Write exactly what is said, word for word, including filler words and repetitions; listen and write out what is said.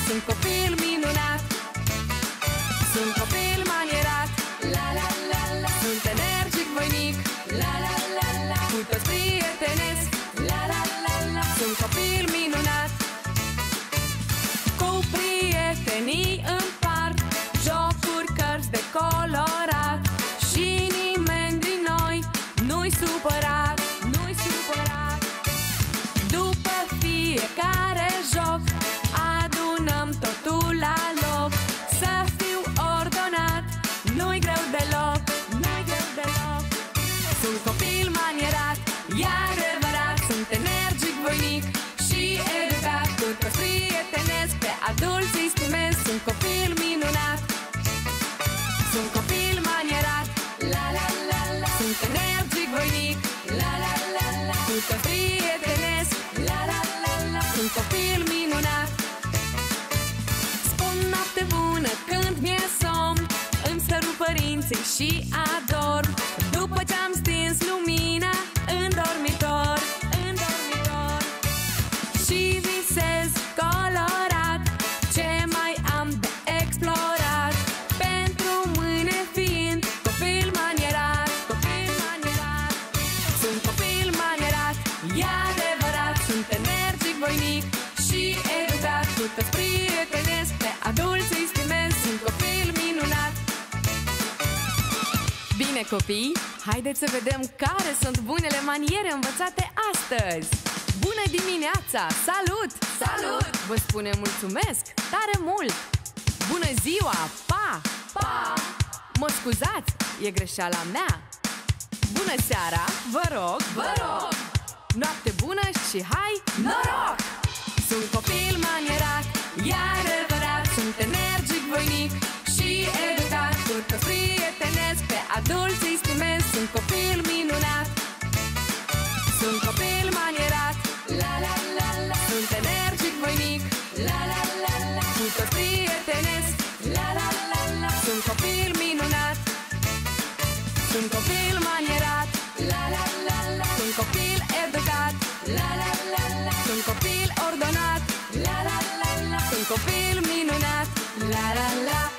sunt copil minunat. Sunt copil manierat, la la la la. Sunt energic, voinic, la la la la. Cu toți prietenesc, la la la la. Sunt copil minunat. Cu prietenii împart jocuri, cărți de colorat și nimeni din noi nu-i supărat, nu-i supărat. După fiecare joc adunăm totul la loc. Să fiu ordonat nu-i greu deloc, nu-i greu deloc. Sunt copil manierat, e adevărat. Sunt energic, voinic și educat. Cu toți prietenesc, pe adulți îi stimez. Sunt copil minunat. Sunt copil manierat, la la la la. Sunt energic, voinic, la la la la. Cu toți prietenesc, la la la la. Sunt copil minunat. Spun noapte bună când mi-e somn, îmi sărut părinții și adorm. După ce-am stins lumina în dormitor, în dormitor, și visez colorat ce mai am de explorat. Pentru mâine fiind copil manierat, copil manierat. Sunt copil manierat, e adevărat. Sunt energic, voinic și educat. Cu toți prietenesc, pe adulți îi stimez. Sunt copil minunat. Bine, copii, haideți să vedem care sunt bunele maniere învățate astăzi. Bună dimineața! Salut! Salut! Vă spune mulțumesc tare mult! Bună ziua! Pa! Pa! Mă scuzați, e greșeala mea. Bună seara! Vă rog! Vă rog! Noapte bună și hai noroc! Sunt copil manierat, e adevărat. Sunt energic, voinic și educat. Cu toți prietenesc, pe adulți îi stimez. Sunt copil minunat. Sunt copil manierat, la la la la. Sunt energic, voinic, la la la la. Cu toți prietenesc, la la la la. Sunt copil minunat. Sunt copil manierat, la la la la. Sunt copil educat, la la la la. Sunt copil ordonat, la la la la. Sunt copil minunat, la la la.